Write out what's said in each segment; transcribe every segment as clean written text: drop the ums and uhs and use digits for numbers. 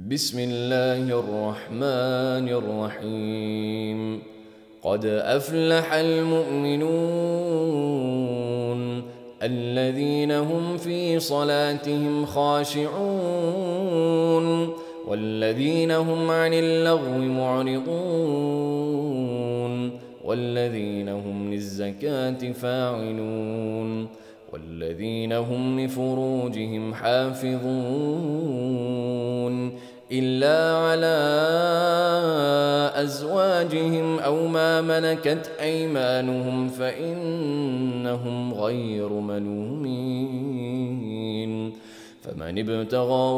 بسم الله الرحمن الرحيم. قد أفلح المؤمنون الذين هم في صلاتهم خاشعون والذين هم عن اللغو معرضون والذين هم للزكاة فاعلون والذين هم لفروجهم حافظون إلا على أزواجهم أو ما ملكت أيمانهم فإنهم غير ملومين. فمن ابتغى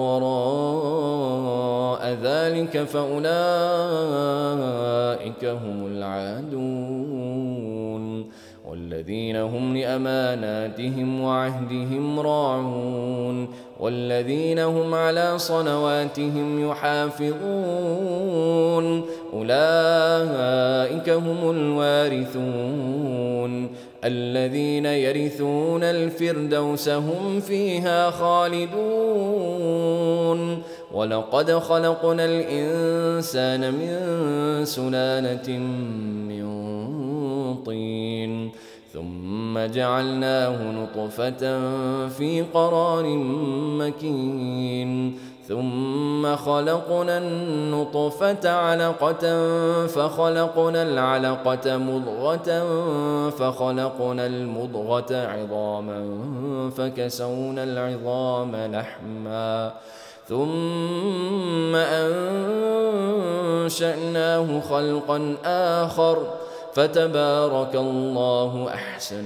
وراء ذلك فأولئك هم العادون والذين هم لأماناتهم وعهدهم راعون والذين هم على صلواتهم يحافظون أولئك هم الوارثون الذين يرثون الفردوس هم فيها خالدون. ولقد خلقنا الإنسان من سلالة من طين ثم جعلناه نطفة في قرار مكين ثم خلقنا النطفة علقة فخلقنا العلقة مضغة فخلقنا المضغة عظاما فكسونا العظام لحما ثم أنشأناه خلقا آخر فتبارك الله أحسن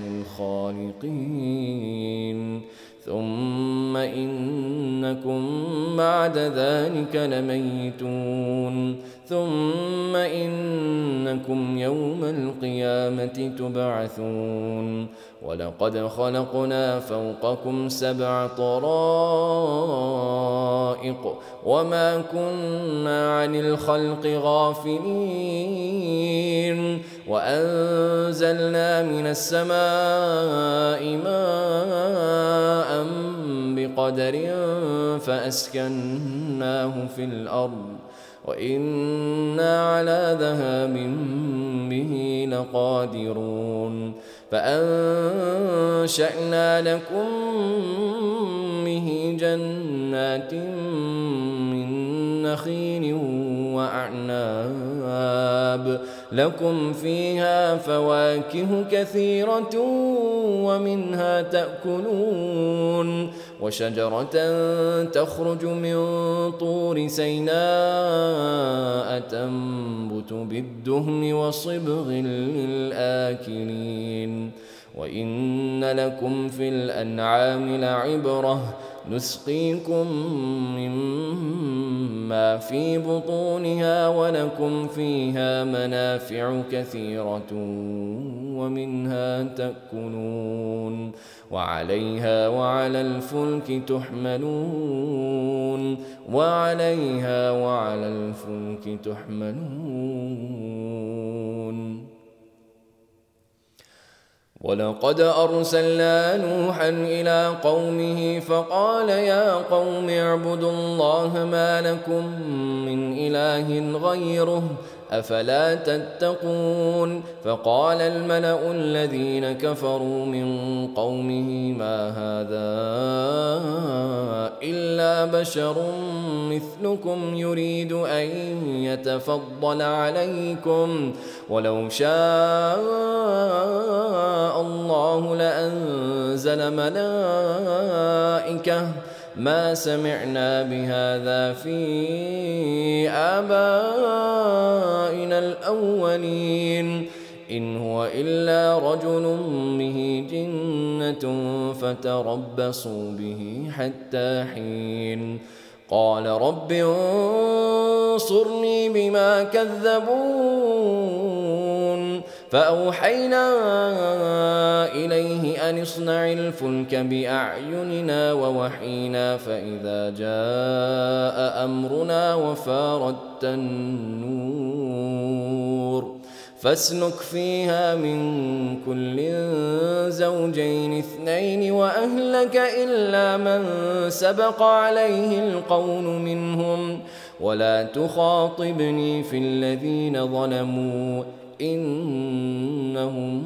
الخالقين. ثم إنكم بعد ذلك لميتون ثم إنكم يوم القيامة تبعثون. ولقد خلقنا فوقكم 7 طرائق وما كنا عن الخلق غافلين وأنزلنا من السماء ماء بقدر فأسكناه في الأرض وإنا على ذهاب به لقادرون. فأنشأنا لكم به جنات من نخيل وأعناب لكم فيها فواكه كثيرة ومنها تأكلون وشجرة تخرج من طور سيناء تنبت بالدهن وصبغ للآكلين. وإن لكم في الأنعام لعبرة نسقيكم مما في بطونها ولكم فيها منافع كثيرة ومنها تأكلون وعليها وعلى الفلك تحملون وعليها وعلى الفلك تحملون. ولقد أرسلنا نوحا إلى قومه فقال يا قوم اعبدوا الله ما لكم من إله غيره أفلا تتقون. فقال الملأ الذين كفروا من قومه ما هذا إلا بشر مثلكم يريد أن يتفضل عليكم ولو شاء الله لأنزل ملائكة ما سمعنا بهذا في آبائنا الأولين إن هو إلا رجل به جنة فتربصوا به حتى حين. قال رب انصرني بما كذبون. فأوحينا إليه أن اصنع الفلك بأعيننا ووحينا فإذا جاء أمرنا وفاردت النور فاسلك فيها من كل زوجين 2 وأهلك إلا من سبق عليه القول منهم ولا تخاطبني في الذين ظلموا إنهم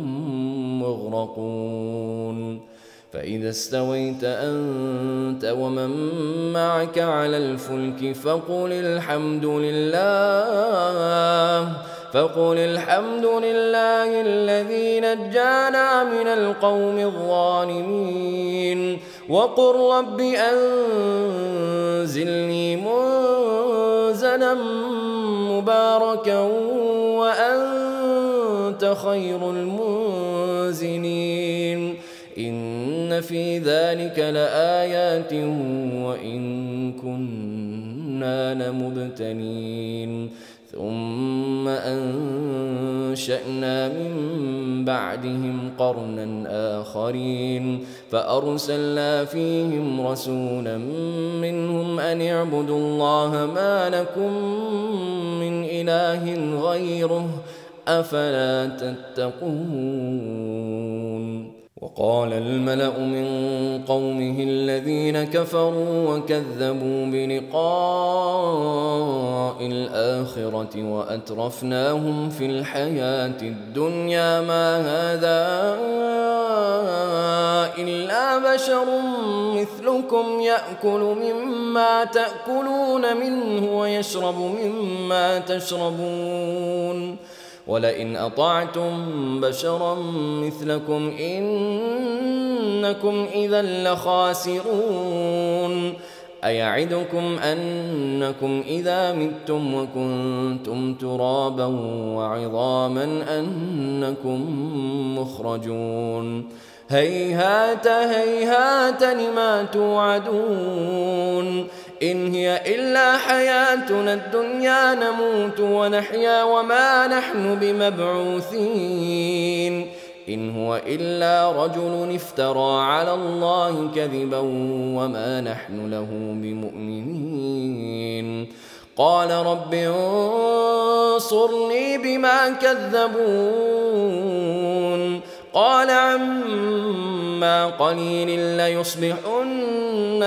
مغرقون فإذا استويت أنت ومن معك على الفلك فقل الحمد لله الذي نجانا من القوم الظالمين وقل رب أنزلني منزلا مباركا وأنت خير المنزلين إن في ذلك لآيات وإن كنا لمبتلين ثم أنشأنا من بعدهم قرنا آخرين فأرسلنا فيهم رسولا منهم أن اعبدوا الله ما لكم من إله غيره أفلا تتقون وقال الملأ من قومه الذين كفروا وكذبوا بلقاء الآخرة وأترفناهم في الحياة الدنيا ما هذا إلا بشر مثلكم يأكل مما تأكلون منه ويشرب مما تشربون ولئن أطعتم بشرا مثلكم إنكم إذا لخاسرون أيعدكم أنكم إذا متم وكنتم ترابا وعظاما أنكم مخرجون هيهات هيهات لما توعدون إن هي إلا حياتنا الدنيا نموت ونحيا وما نحن بمبعوثين إن هو إلا رجل افترى على الله كذبا وما نحن له بمؤمنين قال رب انصرني بما كذبون قال عما قليل ليصبحن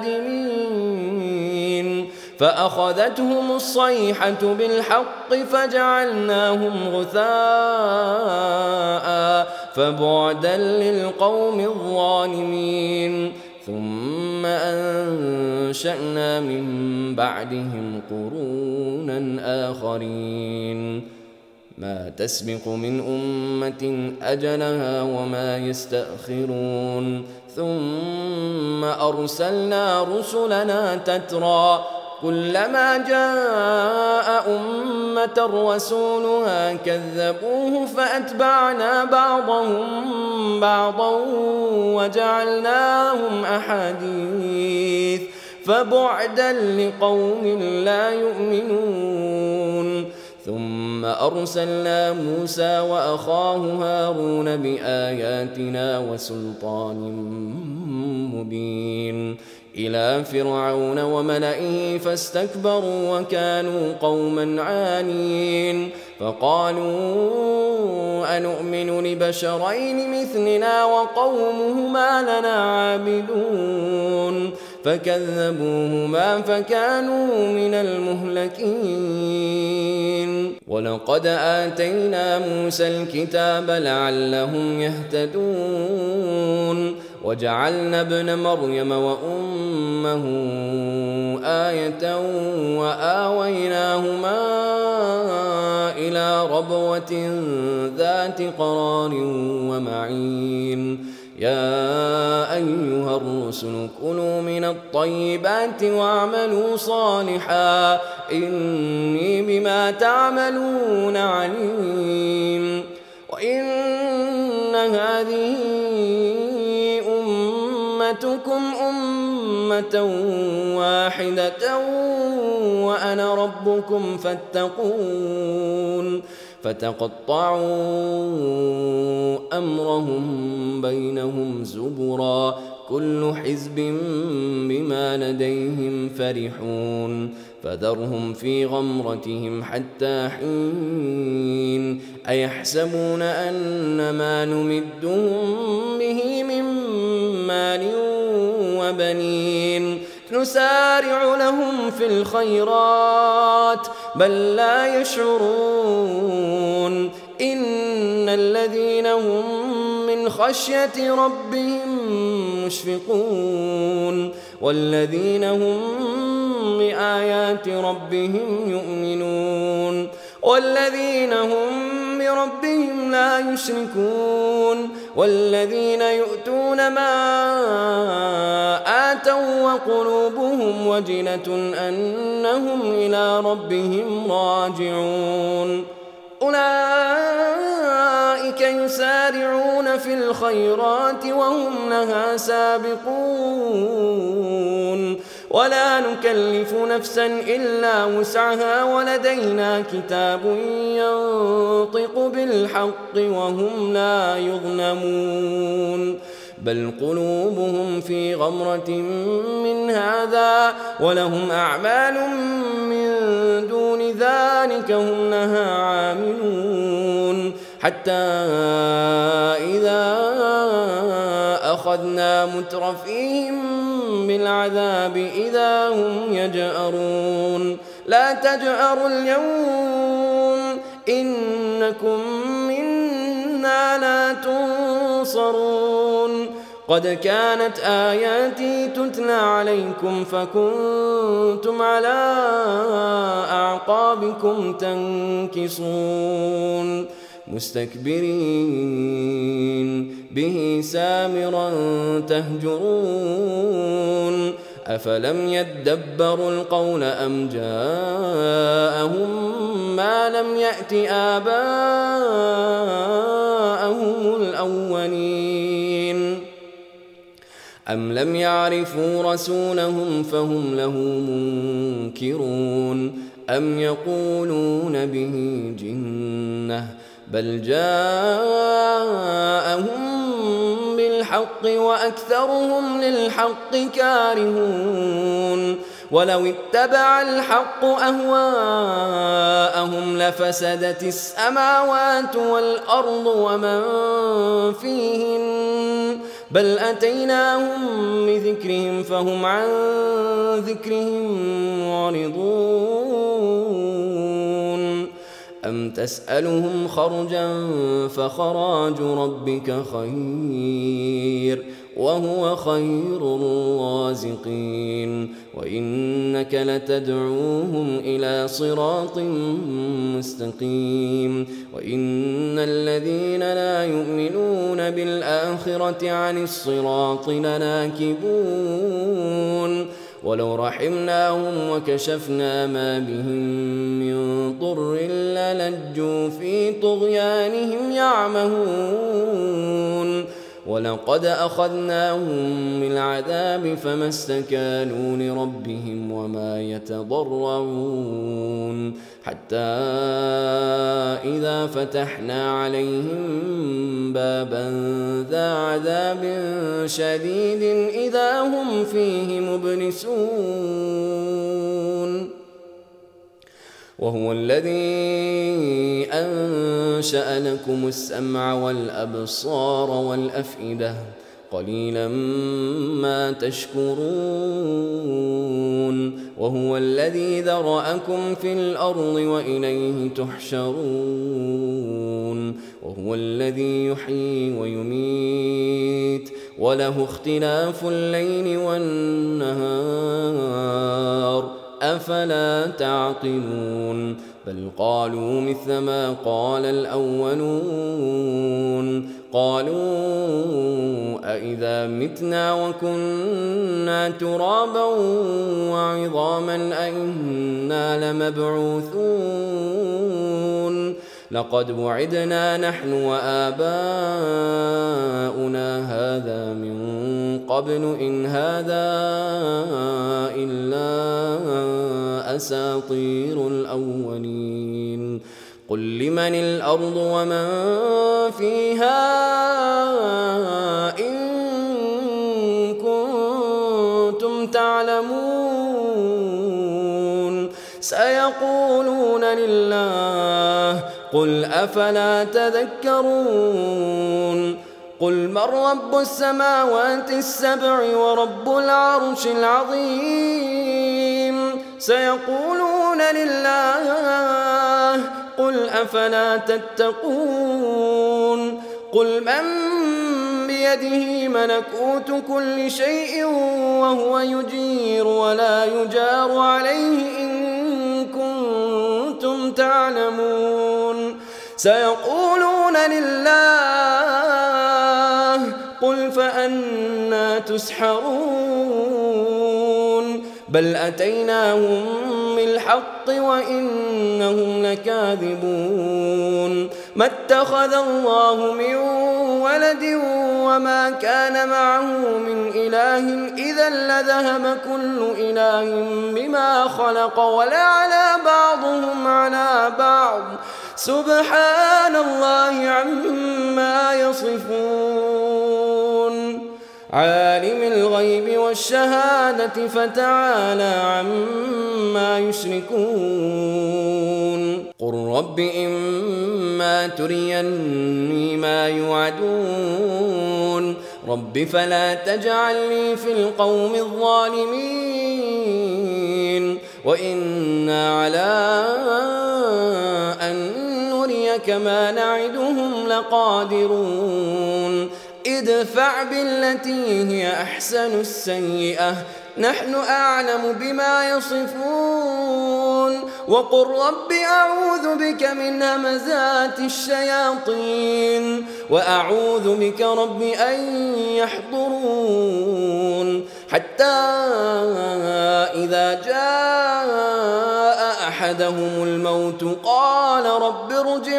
نادمين فأخذتهم الصيحة بالحق فجعلناهم غثاء فبعدا للقوم الظالمين ثم أنشأنا من بعدهم قرونا آخرين ما تسبق من أمة أجلها وما يستأخرون ثم أرسلنا رسلنا تترى كلما جاء أمة رسولها كذبوه فأتبعنا بعضهم بعضا وجعلناهم أحاديث فبعدا لقوم لا يؤمنون ثم أرسلنا موسى وأخاه هارون بآياتنا وسلطان مبين إلى فرعون وملئه فاستكبروا وكانوا قوما عانين فقالوا أنؤمن لبشرين مثلنا وقومهما لنا عابدون فكذبوهما فكانوا من المهلكين ولقد آتينا موسى الكتاب لعلهم يهتدون وجعلنا ابن مريم وأمه آية وآويناهما إلى ربوة ذات قرار ومعين يا أيها الرسل كلوا من الطيبات واعملوا صالحا إني بما تعملون عليم وإن هذه أمتكم أمة واحدة وأنا ربكم فاتقون فتقطعوا أمرهم بينهم زبرا كل حزب بما لديهم فرحون فذرهم في غمرتهم حتى حين أيحسبون أن ما نمدهم به من مال وبنين نسارع لهم في الخيرات بل لا يشعرون إن الذين هم من خشية ربهم مشفقون والذين هم بآيات ربهم يؤمنون والذين هم بربهم لا يشركون والذين يؤتون ما آتوا وقلوبهم وجلة أنهم إلى ربهم راجعون أولئك يسارعون في الخيرات وهم لها سابقون ولا نكلف نفسا إلا وسعها ولدينا كتاب ينطق بالحق وهم لا يظلمون بل قلوبهم في غمرة من هذا ولهم أعمال من دون ذلك هم لها عاملون حتى إذا أخذنا مترفيهم بالعذاب إذا هم يجأرون لا تجأروا اليوم إنكم منا لا تنصرون قد كانت آياتي تتلى عليكم فكنتم على أعقابكم تنكصون مستكبرين به سامرا تهجرون أفلم يدبروا القول أم جاءهم ما لم يأت آباءهم الأولين أم لم يعرفوا رسولهم فهم له منكرون أم يقولون به جنة بل جاءهم بالحق وأكثرهم للحق كارهون ولو اتبع الحق أهواءهم لفسدت السماوات والأرض ومن فيهن بل أتيناهم بذكرهم فهم عن ذكرهم معرضون أم تسألهم خرجا فخراج ربك خير وهو خير الرازقين وإنك لتدعوهم إلى صراط مستقيم وإن الذين لا يؤمنون بالآخرة عن الصراط لناكبون ولو رحمناهم وكشفنا ما بهم من ضر للجوا في طغيانهم يعمهون ولقد أخذناهم بالعذاب فما استكانوا لربهم وما يتضرعون حتى إذا فتحنا عليهم بابا ذا عذاب شديد إذا هم فيه مبلسون وهو الذي أنشأ لكم السمع والأبصار والأفئدة قليلا ما تشكرون وهو الذي ذرأكم في الأرض وإليه تحشرون وهو الذي يحيي ويميت وله اختلاف الليل والنهار أفلا تعقلون بل قالوا مثل ما قال الأولون قالوا أإذا متنا وكنا ترابا وعظاما أئنا لمبعوثون لقد وعدنا نحن وآباؤنا هذا من قبل إن هذا إلا أساطير الأولين قل لمن الأرض ومن فيها إن كنتم تعلمون سيقولون لله قل أفلا تذكرون قل من رب السماوات السبع ورب العرش العظيم سيقولون لله قل أفلا تتقون قل من بيده ملكوت كل شيء وهو يجير ولا يجار عليه إن كنتم تعلمون سيقولون لله قل فأنى تسحرون بل أتيناهم بالحق وإنهم لكاذبون ما اتخذ الله من ولد وما كان معه من إله إذا لذهب كل إله بما خلق ولعلى بعضهم على بعض سبحان الله عما يصفون عالم الغيب والشهادة فتعالى عما يشركون قل رب إما تريني ما يوعدون رب فلا تجعلني في القوم الظالمين وإنا على أن نريك ما نعدهم لقادرون ادفع بالتي هي أحسن السيئة نحن أعلم بما يصفون وقل رب أعوذ بك من همزات الشياطين وأعوذ بك رب أن يحضرون حتى إذا جاء أحدهم الموت قال رب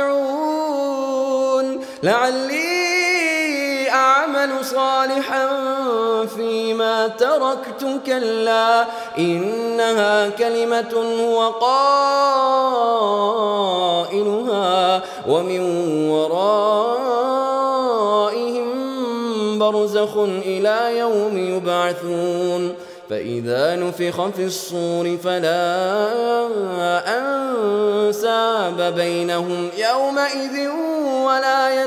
ارجعون لعلي أعمل صالحا فيما تركت كلا إنها كلمة هو قائلها ومن ورائهم برزخ إلى يوم يبعثون فإذا نفخ في الصور فلا أنساب بينهم يومئذ ولا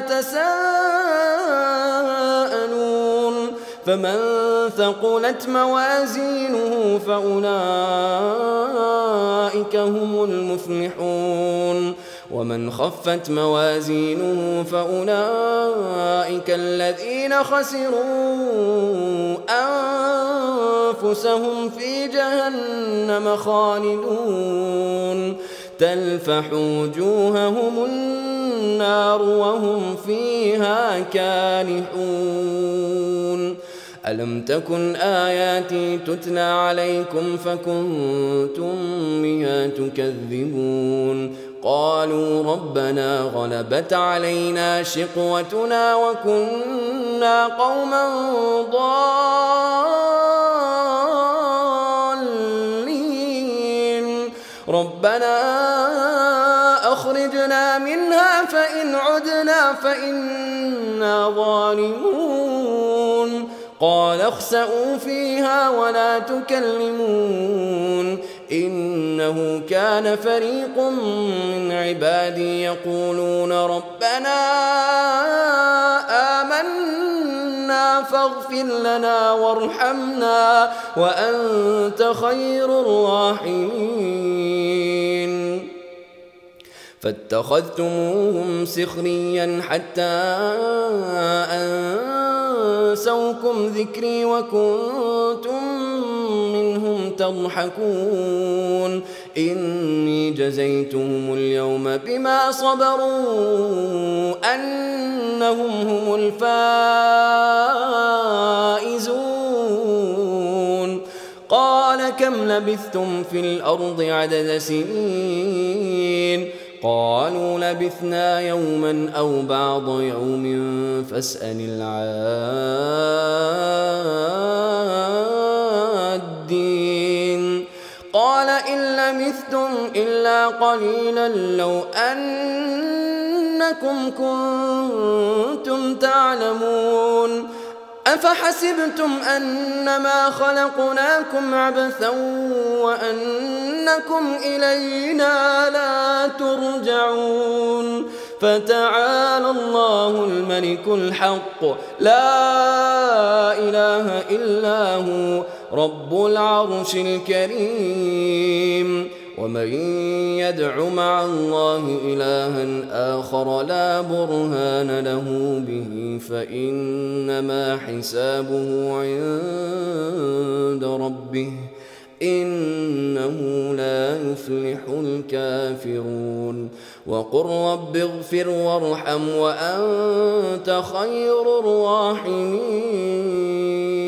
يتساءلون فمن ثقلت موازينه فأولئك هم المفلحون ومن خفت موازينه فأولئك الذين خسروا أنفسهم في جهنم خالدون تلفح وجوههم النار وهم فيها كالحون ألم تكن آياتي تتلى عليكم فكنتم بها تكذبون قالوا ربنا غلبت علينا شقوتنا وكنا قوما ضالين ربنا أخرجنا منها فإن عدنا فإنا ظالمون قال اخسئوا فيها ولا تكلمون إنه كان فريق من عبادي يقولون ربنا آمنا فاغفر لنا وارحمنا وأنت خير الراحمين فاتخذتموهم سخريا حتى أنسوكم ذكري وكنتم منهم تضحكون إني جزيتهم اليوم بما صبروا أنهم هم الفائزون قال كم لبثتم في الأرض عدد سنين قالوا لبثنا يوما أو بعض يوم فاسأل العادين قال إن لبثتم إلا قليلا لو أنكم كنتم تعلمون أفحسبتم أنما خلقناكم عبثا وأنكم إلينا لا ترجعون فتعالى الله الملك الحق لا إله إلا هو رب العرش الكريم. ومن يدع مع الله إلها آخر لا برهان له به فإنما حسابه عند ربه إنه لا يفلح الكافرون. وقل رب اغفر وارحم وأنت خير الراحمين.